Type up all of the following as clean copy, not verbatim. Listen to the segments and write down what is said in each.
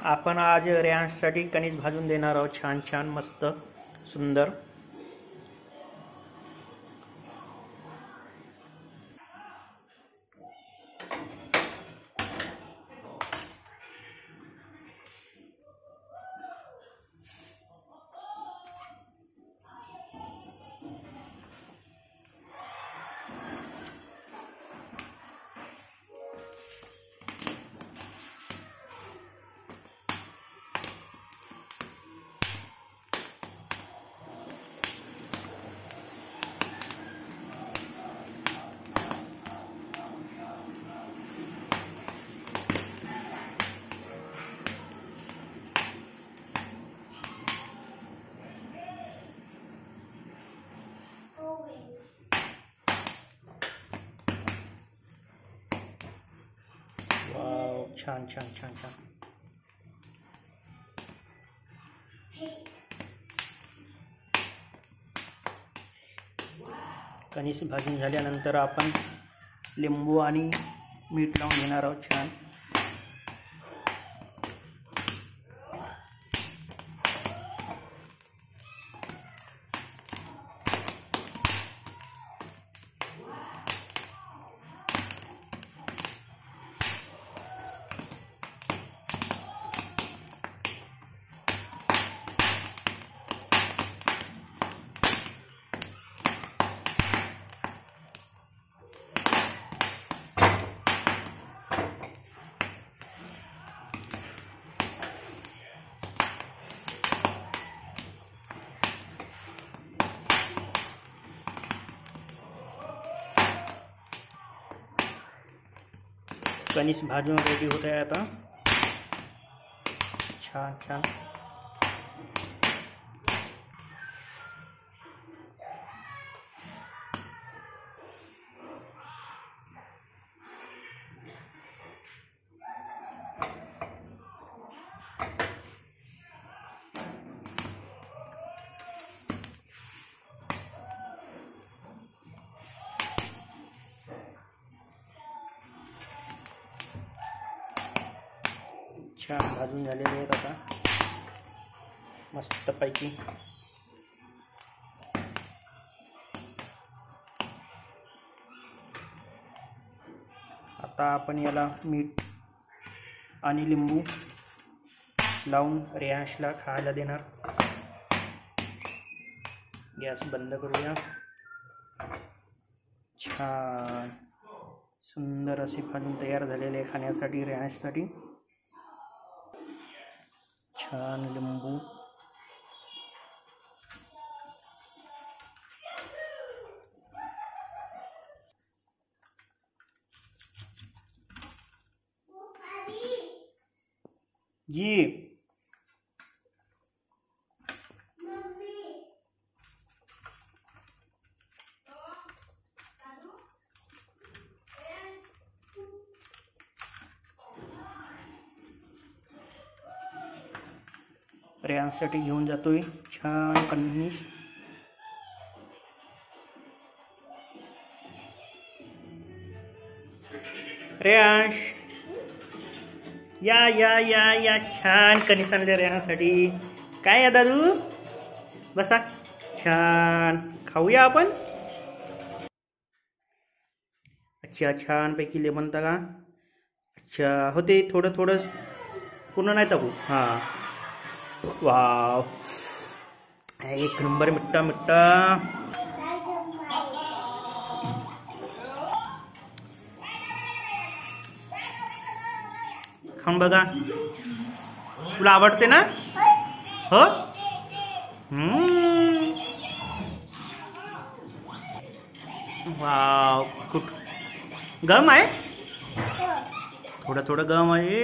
आपण आज रेयांसाठी कणीस भाजून देणार आहोत. छान छान मस्त सुंदर. छान छान छान छान. कणीस भाजून झाल्यानंतर आपण लिंबू आणि मीठ लावून घेणार आहोत. छान. कणीस भाजून रेडी होत आहे आता. छान छान. छान भाजून झालेले आहेत आता मस्तपैकी. आता आपण याला मीठ आणि लिंबू लावून रेयांशला खायला देणार. गॅस बंद करूया. छान सुंदर असे भाजून तयार झालेले खाण्यासाठी रेयांशसाठी. छान लिंबू. जी रेयांसाठी घेऊन जातोय छान कणीस. रेयांश या या या या. छान कणीस आणले रेयांसाठी. काय आहे दादू? बसा. छान खाऊया आपण. अच्छा छान पैकी लेमन टाका. अच्छा होते थोडं थोडं पूर्ण नाही टाकू. हां वाव एक नंबर. मिठ्ठा मिठ्ठा. खाऊन बघा. तुला आवडते ना? हो. वाव खूप गम आहे. थोडं थोडं गम आहे.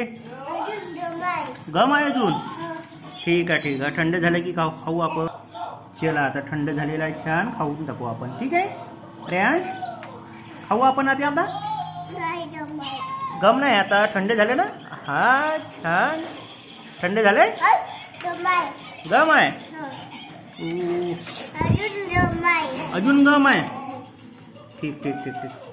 गम आहे अजून. ठीक आहे ठीक आहे. थंड झालं की खाऊ आपण. चला आता थंड झालेला आहे. छान खाऊन टाकू आपण. ठीक आहे रेयांश खाऊ आपण आता. गम नाही आता थंड झाले ना. हा छान थंड झाले. गम आहे. अजून गम आहे. ठीक ठीक ठीक ठीक.